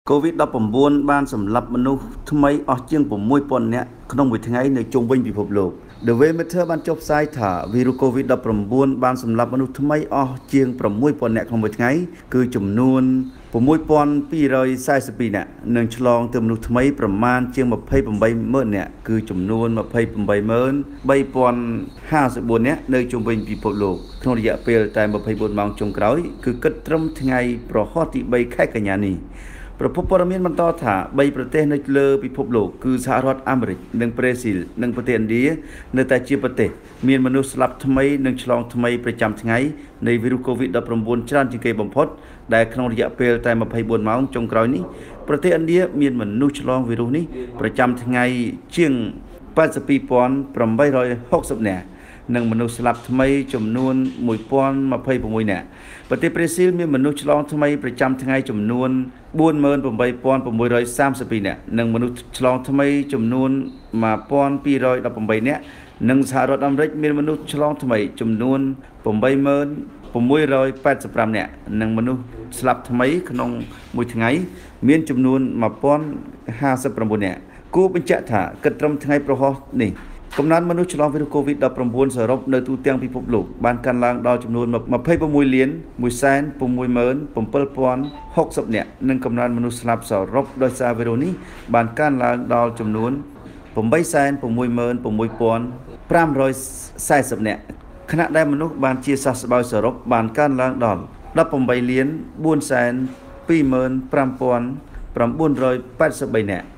Covid-19 បានសម្លាប់មនុស្សថ្មីអស់ជាង6000នាក់ក្នុងមួយថ្ងៃនៅជុំវិញពិភពលោក The Way-Matter បានចុះផ្សាយថាវីរុស Covid-19 បានសម្លាប់មនុស្សថ្មីអស់ជាង6000នាក់ក្នុងមួយថ្ងៃគឺចំនួន6242នាក់និងឆ្លងទៅមនុស្សថ្មីប្រមាណជាង280,000នាក់គឺចំនួន283,054នាក់នៅជុំវិញពិភពលោកក្នុងរយៈពេលតែ24ម៉ោងចុងក្រោយគឺគិតត្រឹមថ្ងៃប្រហ័សទី3ខែកញ្ញានេះប្រពន្ធព័ត៌មានបន្តថា3ប្រទេសនៅលើពិភពលោកគឺសហរដ្ឋអាមេរិកនិងប្រេស៊ីលនិងប្រទេសឥណ្ឌានៅតែជាប្រទេសមានមនុស្សស្លាប់ថ្មីនិងឆ្លងថ្មីប្រចាំថ្ងៃនៃវីរុស Covid-19 ច្រើនជាងគេបំផុតដែលក្នុងរយៈពេលតែ24ម៉ោងចុងក្រោយនេះប្រទេសឥណ្ឌាមានមនុស្សឆ្លងវីរុសនេះប្រចាំថ្ងៃជាង82,860នាក់និងមនុស្សស្លាប់ថ្មីចំនួន1026នាក់ប្រទេសប្រេស៊ីលមានមនុស្សឆ្លងថ្មីប្រចាំថ្ងៃចំនួន48,632នាក់និងមនុស្សឆ្លងថ្មីចំនួន1218នាក់និងសហរដ្ឋអាមេរិកមានមនុស្សឆ្លងថ្មីចំនួន8685នាក់និងមនុស្សស្លាប់ថ្មីក្នុងមួយថ្ងៃមានចំនួន1059នាក់គួរបញ្ជាក់ថាគិតត្រឹមថ្ងៃប្រហ័សនេះកំណើនមនុស្សឆ្លងវីរុស Covid-19 សរុបនៅទូទាំងពិភពលោកបានកើនឡើងដល់ចំនួន26,167,060នាក់និងកំណើនមនុស្សស្លាប់សរុបដោយសារវីរុសនេះបានកើនឡើងដល់ចំនួន866,540នាក់ខណៈដែលមនុស្សបានជាសះស្បើយសរុបបានកើនឡើងដល់18,425,983នាក់